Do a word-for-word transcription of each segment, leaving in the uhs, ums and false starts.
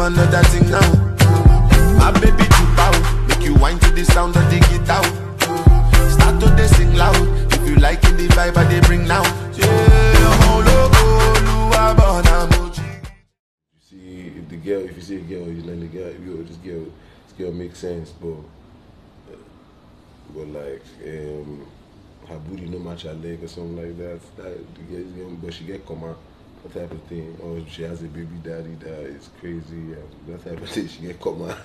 another thing now. My baby too power, make you whine to the sound of the guitar. Start to they sing loud, if you like it the vibe I they bring now. Yeah, oh logo, Lua Burna. You see, if the girl, if you see a girl, you know the girl, you this girl, this girl makes sense, but but like um, her booty no match her leg or something like that. That the girl, but she get come out. That type of thing, or she has a baby daddy that is crazy, and that type of thing, she get come out.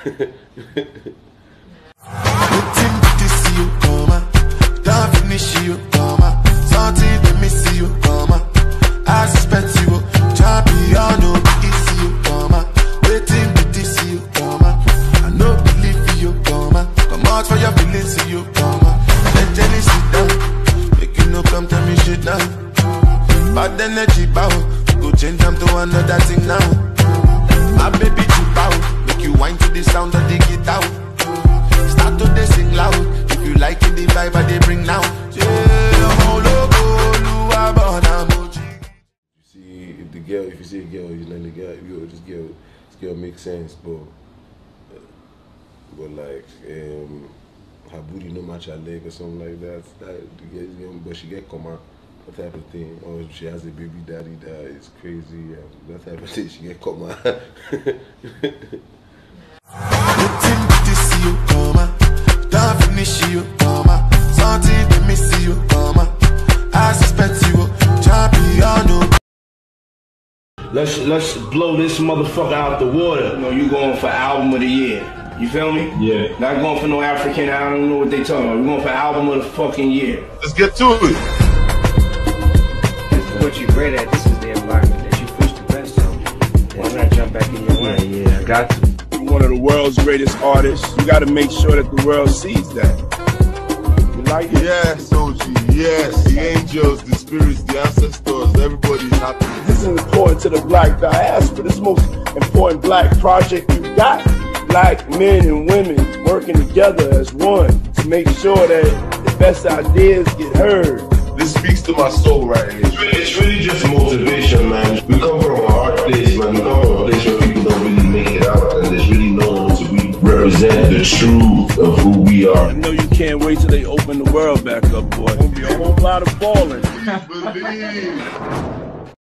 Don't finish you, come on. Something let me see you, come on. I suspect you, champion, no easy you, come on. Waiting to this you, come on. I no believe you, come on. Come out for your feelings, see you, come on. Let Jenny sit down, make you no come tell me shit now. Bad energy bow, go change them to another thing now. My baby too power, make you whine to the sound of the guitar. Start to they sing loud, if you like it the vibe I they bring now. Yeah, oh logo, Lua Burna. You see, if the girl, if you see a girl, you know the girl, you this girl, this girl makes sense, but but like um, her booty no match her leg or something like that. That the girl, but she get come out. That type of thing, or she has a baby daddy that is crazy, and that type of thing, she get come out. You come on, don't finish you, come on. Something let me see you, come on. I suspect you, champion. Let's let's blow this motherfucker out the water. You know, you going for album of the year. You feel me? Yeah. Not going for no African. I don't know what they talking about. We're going for album of the fucking year. Let's get to it. What you're great at, this is the environment that you push the best on. Why not jump back in your way? Yeah, yeah, I got to. You're one of the world's greatest artists. You got to make sure that the world sees that. You like it? Yes, O G, yes. The angels, the spirits, the ancestors, everybody's happy. This is important to the black diaspora. This is the most important black project you got. Black men and women working together as one to make sure that the best ideas get heard. This speaks to my soul right here. It's really, it's really just motivation, man. We come from a hard place, man. We come from a place where people don't really make it out, and there's really no one to really represent the truth of who we are. I know you can't wait till they open the world back up, boy. It's gonna be a whole lot of balling. Believe.